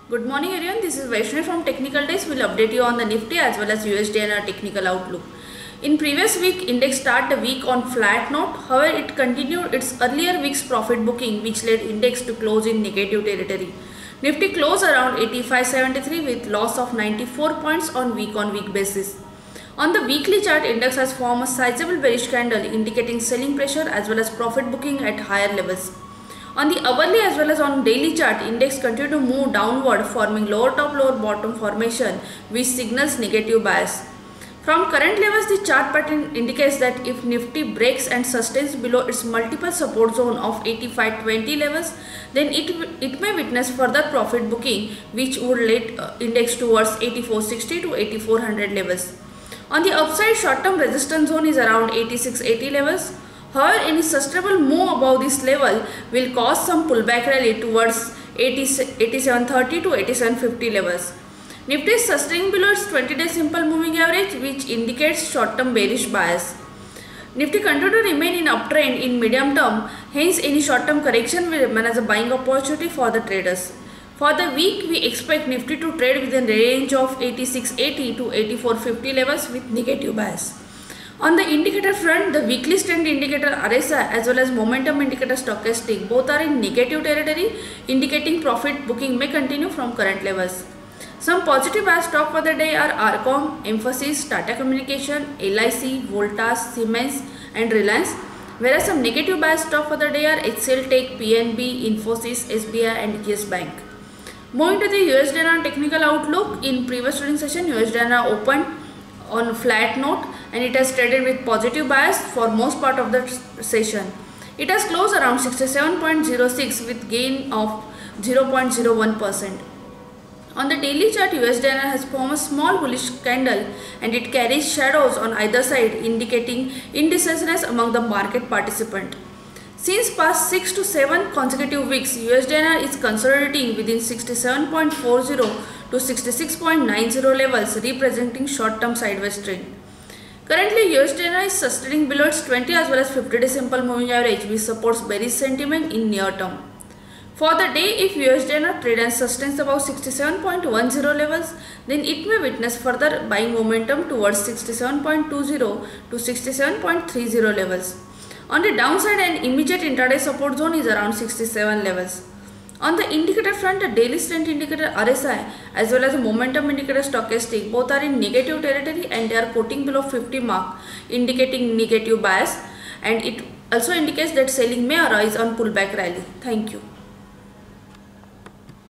Good morning everyone, this is Vaishnavi from Technical Days. We will update you on the Nifty as well as USD and our technical outlook. In previous week, index started the week on flat note. However, it continued its earlier week's profit booking, which led index to close in negative territory. Nifty closed around 85.73 with loss of 94 points on week basis. On the weekly chart, index has formed a sizable bearish candle indicating selling pressure as well as profit booking at higher levels. On the hourly as well as on daily chart, index continued to move downward, forming lower top lower bottom formation which signals negative bias. From current levels, the chart pattern indicates that if Nifty breaks and sustains below its multiple support zone of 85.20 levels, then it may witness further profit booking which would lead index towards 84.60 to 8400 levels. On the upside, short-term resistance zone is around 86.80 levels. However, any sustainable move above this level will cause some pullback rally towards 87.30 to 87.50 levels. Nifty is sustaining below its 20-day simple moving average, which indicates short-term bearish bias. Nifty continues to remain in uptrend in medium term, hence any short-term correction will remain as a buying opportunity for the traders. For the week, we expect Nifty to trade within the range of 86.80 to 84.50 levels with negative bias. On the indicator front, the weekly strength indicator RSI as well as momentum indicator stochastic both are in negative territory, indicating profit booking may continue from current levels. Some positive bias stock for the day are Arcom, Mphasis, Tata Communication, LIC, Voltas, Siemens and Reliance, whereas some negative bias stock for the day are HCL Tech, PNB, Infosys, SBI and Yes Bank. Moving to the USD and technical outlook, in previous trading session, USD opened on flat note and it has traded with positive bias for most part of the session. It has closed around 67.06 with gain of 0.01%. On the daily chart, USD has formed a small bullish candle and it carries shadows on either side, indicating indecisiveness among the market participant. Since past 6 to 7 consecutive weeks, USD is consolidating within 67.40 to 66.90 levels, representing short-term sideways trend. Currently, USD is sustaining below its 20 as well as 50-day simple moving average, which supports bearish sentiment in near term. For the day, if USD trade and sustains above 67.10 levels, then it may witness further buying momentum towards 67.20 to 67.30 levels. On the downside, an immediate intraday support zone is around 67 levels. On the indicator front, the daily strength indicator RSI as well as the momentum indicator stochastic both are in negative territory and they are quoting below 50 mark, indicating negative bias, and it also indicates that selling may arise on pullback rally. Thank you.